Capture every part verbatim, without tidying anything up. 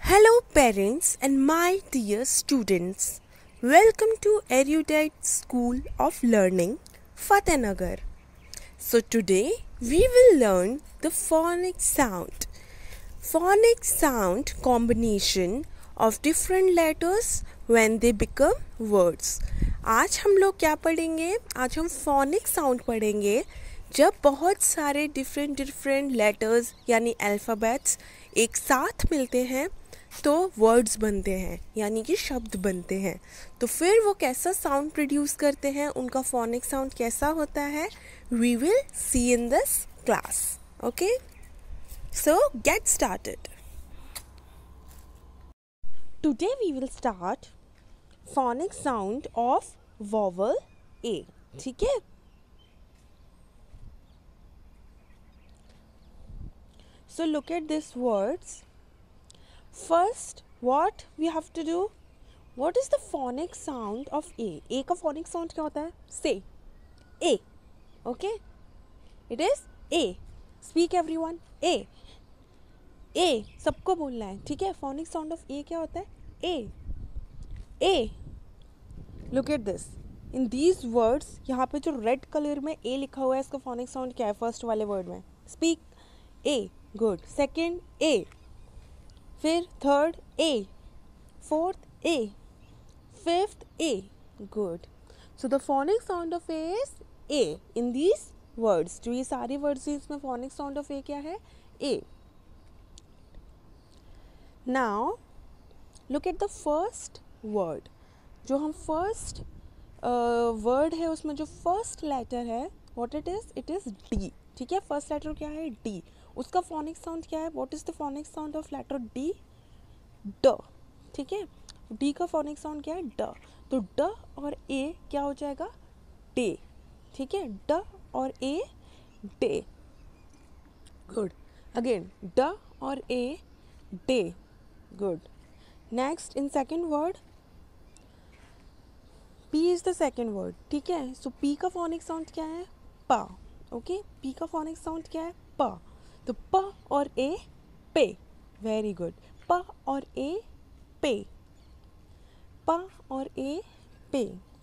Hello, parents and my dear students. Welcome to Erudite School of Learning, Fatehnagar. So, today we will learn the phonic sound. Phonic sound combination of different letters when they become words. आज हम लोग क्या पढ़ेंगे? आज हम phonic sound पढ़ेंगे जब बहुत सारे different different letters यानी alphabets एक साथ मिलते हैं तो वर्ड्स बनते हैं यानी कि शब्द बनते हैं. तो फिर वो कैसा साउंड प्रोड्यूस करते हैं, उनका फोनिक साउंड कैसा होता है, we will see in this class. Okay, so get started. Today we will start phonic sound of vowel A. ठीक है, so look at this words. First, what we have to do? What is the phonic sound of A? A का phonic sound क्या होता है? Say. A. Okay? It is A. Speak everyone. A. A. सबको बोलना है. ठीक है? Phonic sound of A क्या होता है? A. A. Look at this. In these words, यहाँ पे जो red color में A लिखा हुआ है, इसका phonic sound क्या है? First वाले word में. Speak. A. Good. Second, A. फिर third A, fourth A, fifth A. Good. So the phonic sound of A is A in these words. जो ये सारे वर्ड्स हैं इसमें फोनिक साउंड ऑफ ए क्या है? A. Now look at the first word. जो हम फर्स्ट वर्ड है उसमें जो फर्स्ट लेटर है, what it is? It is D. ठीक है, फर्स्ट लेटर क्या है? डी. उसका फोनिक साउंड क्या है? What is the phonic sound of letter D? ड. ठीक है, डी का फोनिक साउंड क्या है? ड. तो ड और ए क्या हो जाएगा? डे. ठीक है, ड और ए डे. गुड. अगेन ड और A day. Good. Next in second word, P is the second word. ठीक है, सो पी का फोनिक साउंड क्या है? पा. ओके, पी का फोनिक साउंड क्या है? प. तो प और ए पे. Very good. प और ए पे. प और A pay.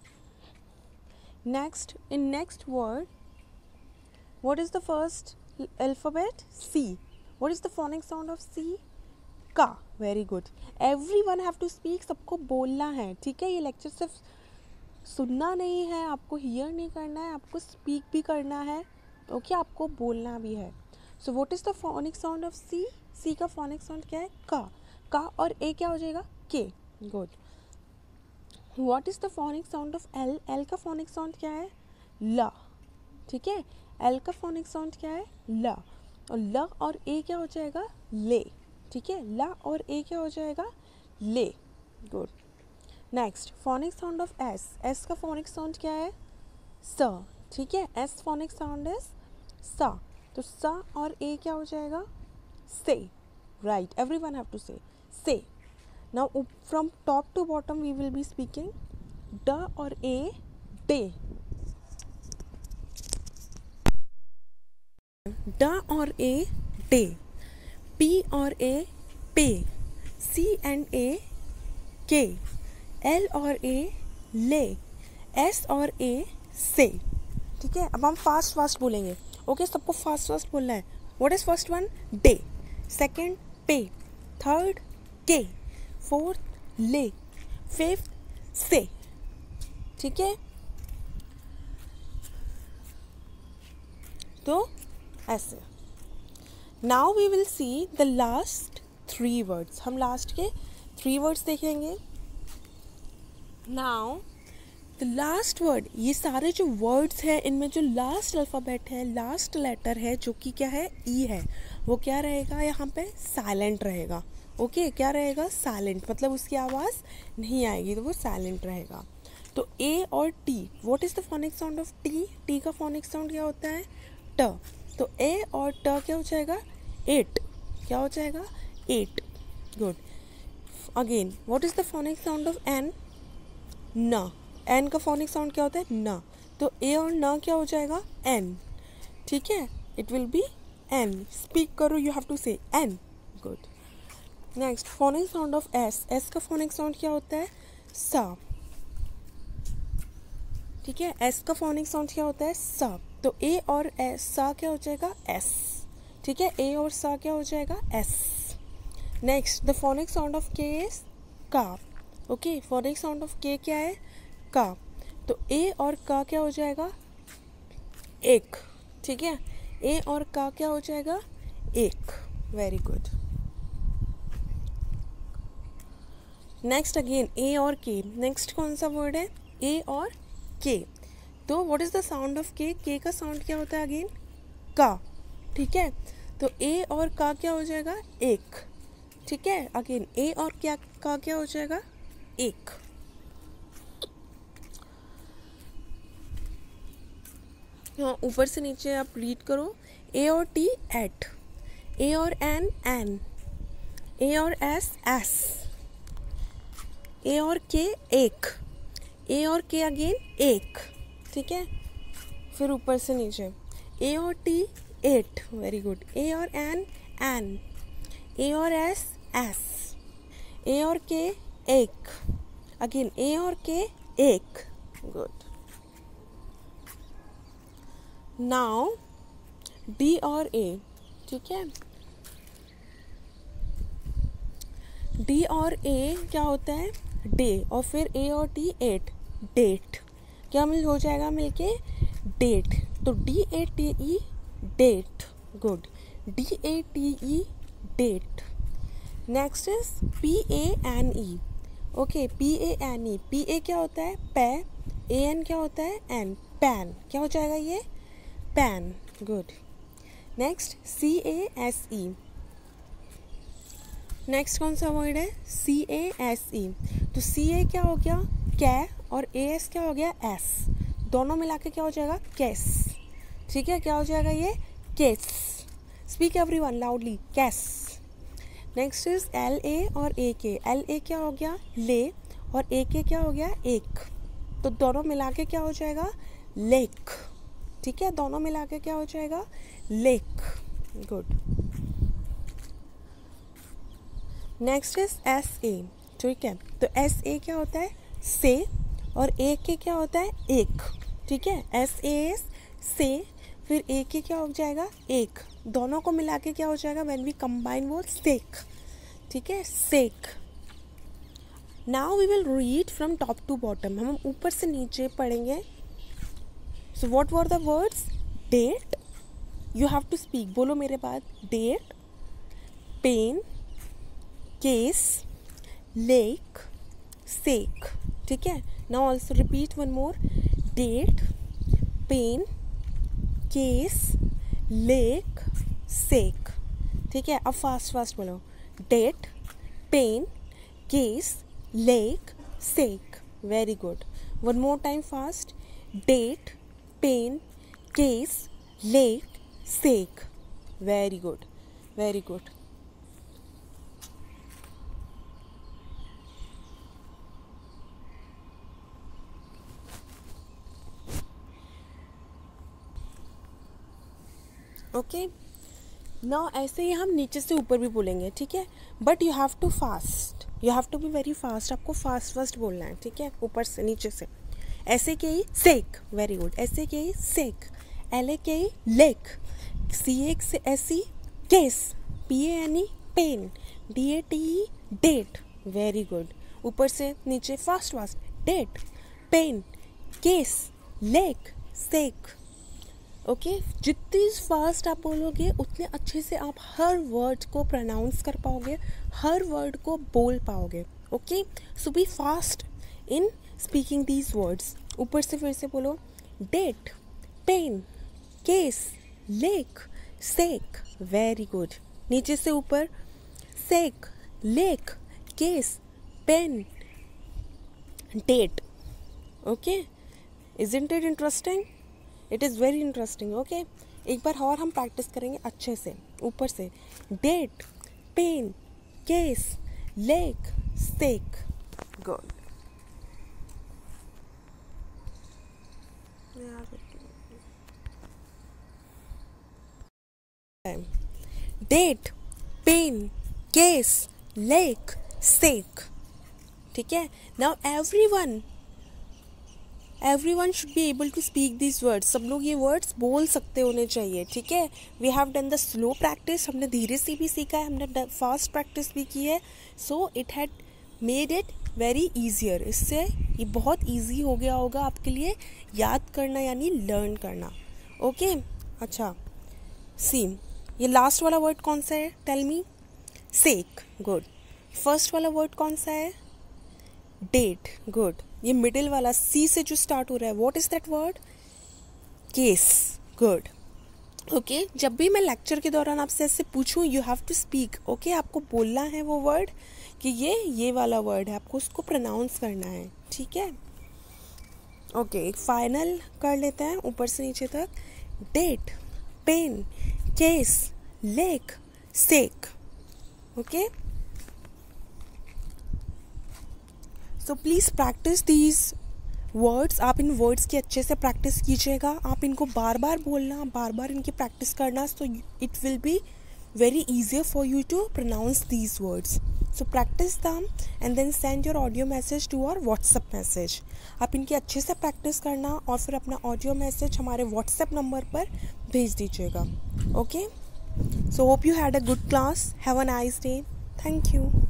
Next in next word, what is the first alphabet? C. What is the phonic sound of C? का. Very good. Everyone have to speak. सबको बोलना है. ठीक है, ये लेक्चर सिर्फ सुनना नहीं है, आपको हियर नहीं करना है, आपको स्पीक भी करना है. ओके okay, आपको बोलना भी है. So what is the phonic sound of C? C का फोनिक साउंड क्या है? का. का और ए क्या हो जाएगा? K. Good. What is the phonic sound of L? L का फोनिक साउंड क्या है? ला. ठीक है, एल का फोनिक साउंड क्या है? ला. और ल और ए क्या हो जाएगा? ले. ठीक है, ला और ए क्या हो जाएगा? Lay. Good. Next phonic sound of S. S का फोनिक साउंड क्या है? स. ठीक है, एस फोनिक साउंड इज सा. तो सा और ए क्या हो जाएगा? से. Right, everyone have to say. Say. Now from top to bottom we will be speaking. ड और ए डे. ड और ए डे. पी और ए पे. सी एंड ए के. एल और ए ले. एस और ए से. ठीक है, अब हम फास्ट फास्ट बोलेंगे. ओके okay, सबको फास्ट फास्ट बोलना है. What is first one? Day. Second pay. Third K. Fourth lay. Fifth say. ठीक है, तो ऐसे. Now we will see the last three words. हम लास्ट के थ्री वर्ड्स देखेंगे. नाउ द लास्ट वर्ड, ये सारे जो वर्ड्स हैं इनमें जो लास्ट अल्फ़ाबेट है, लास्ट लेटर है, जो कि क्या है? ई है, वो क्या रहेगा? यहाँ पे साइलेंट रहेगा. ओके okay, क्या रहेगा? साइलेंट. मतलब उसकी आवाज़ नहीं आएगी, तो वो साइलेंट रहेगा. तो ए और T. What is the phonic sound of T? T का फोनिक साउंड क्या होता है? ट. तो ए और ट क्या हो जाएगा? एट. क्या हो जाएगा? Ate. Good. Again what is the phonic sound of N? न. एन का फोनिक साउंड क्या होता है? न. तो ए और न क्या हो जाएगा? एन. ठीक है, it will be N. Speak करो, you have to say N. Good. Next phonic sound of S. S का फोनिक साउंड क्या होता है? सा. ठीक है, एस का फोनिक साउंड क्या होता है? सा. तो ए और एस, सा क्या हो जाएगा? एस. ठीक है, ए और सा क्या हो जाएगा? S. Next the phonic sound of K is का. Okay, phonic sound of K क्या है? का. तो ए और का क्या हो जाएगा? एक. ठीक है, ए और का क्या हो जाएगा? एक. Very good. Next again A और के. नेक्स्ट कौन सा वर्ड है? ए और के. तो what is the sound of K? K का साउंड क्या होता है? अगेन का. ठीक है, तो ए और का क्या हो जाएगा? एक. ठीक है, अगेन ए और क्या का क्या हो जाएगा? एक. हाँ, ऊपर से नीचे आप रीड करो. ए और टी एट. ए और एन एन. ए और एस एस. ए और के एक. ए और के अगेन एक. ठीक है, फिर ऊपर से नीचे ए और T at. Very good. A और एन एन. ए और एस एस. ए और के एक. अगेन ए और के एक. गुड. नाउ डी और ए. ठीक है, डी और ए क्या होता है? डे. और फिर ए और टी एट. डेट. क्या मिल हो जाएगा मिलके? डेट. तो D A T E date. Good. D A T E date. Next is P A N E. Okay, P A N E. P A क्या होता है? पै. ए एन क्या होता है? एन. पैन. क्या हो जाएगा ये? Pan. Good. Next C A S E. Next कौन सा वर्ड है? C A S E. तो सी ए क्या हो गया? कै. और ए एस क्या हो गया? एस. दोनों मिला के क्या हो जाएगा? कैस. ठीक है, क्या हो जाएगा ये? Case. Speak everyone loudly. Case. Next is L A और ए के. एल ए क्या हो गया? ले. और ए के क्या हो गया? एक. तो दोनों मिला के क्या हो जाएगा? लेक. ठीक है, दोनों मिला के क्या हो जाएगा? Lake. Good. Next is S A. ठीक है, तो एस ए क्या होता है? से. और ए के क्या होता है? एक. ठीक है, एस ए एस से. फिर ए के क्या हो जाएगा? एक. दोनों को मिला के क्या हो जाएगा? व्हेन वी कंबाइन वो सेक. ठीक है, sake. Now we will read from top to bottom. हम ऊपर से नीचे पढ़ेंगे. So what were the words? Date. You have to speak. बोलो मेरे बाद. Date. Pane. Case. Lake. Sake. ठीक है, now also repeat one more. Date. Pane. Case. Lake. Sake. ठीक है, अब फास्ट फास्ट बोलो. Date. Pane. Case. Lake. Sake. Very good. One more time fast. Date. Pane. Case. Lake. Sake. Very good. Very good. Okay, now ऐसे ही हम नीचे से ऊपर भी बोलेंगे. ठीक है, but you have to fast. You have to be very fast. आपको फास्ट फास्ट बोलना है. ठीक है, ऊपर से नीचे से. ऐसे के ही सेक. Very good. ऐसे के ही सेक. एल ए के ही लेक. सी ए से ऐसी case. P A N E pane. D A T E date. Very good. ऊपर से नीचे fast fast. Date. Pane. Case. Lake. Sake. Okay okay? जितनी फास्ट आप बोलोगे उतने अच्छे से आप हर वर्ड को प्रोनाउंस कर पाओगे, हर वर्ड को बोल पाओगे. Okay, so be fast in speaking these words. ऊपर से फिर से बोलो. Date. Pane. Case. Lake. Sake. Very good. नीचे से ऊपर. Sake. Lake. Case. Pane. Date. Okay, isn't it interesting? It is very interesting. Okay, एक बार और हम प्रैक्टिस करेंगे अच्छे से. ऊपर से. Date. Pane. Case. Lake. Sake. Good. Date. Pane. Case. Lake, sake, ठीक है. Now everyone everyone should be able to speak this words. सब लोग ये वर्ड्स बोल सकते होने चाहिए, ठीक है. We have done the slow practice, हमने धीरे से भी सीखा है, हमने फास्ट प्रैक्टिस भी की है. So it had made it very easier. इससे ये बहुत ईजी हो गया होगा आपके लिए याद करना यानी लर्न करना. Okay okay? अच्छा, सी ये लास्ट वाला वर्ड कौन सा है? Tell me. Sake, good. First वाला वर्ड कौन सा है? Date, good. ये मिडिल वाला सी से जो स्टार्ट हो रहा है, what is that word? Case, good. Okay, जब भी मैं लेक्चर के दौरान आपसे ऐसे पूछूं, you have to speak. Okay, आपको बोलना है वो वर्ड कि ये ये वाला वर्ड है, आपको उसको प्रोनाउंस करना है, ठीक है. ओके, एक फाइनल कर लेते हैं ऊपर से नीचे तक. Date, pane, case, lake, sake. Okay, so please practice these words. आप इन वर्ड्स की अच्छे से प्रैक्टिस कीजिएगा. आप इनको बार बार बोलना, बार बार इनकी प्रैक्टिस करना. So it will be very easier for you to pronounce these words. So practice them and then send your audio message to our WhatsApp message. आप इनकी अच्छे से प्रैक्टिस करना और फिर अपना ऑडियो मैसेज हमारे WhatsApp नंबर पर भेज दीजिएगा. Okay, so hope you had a good class. Have a nice day. Thank you.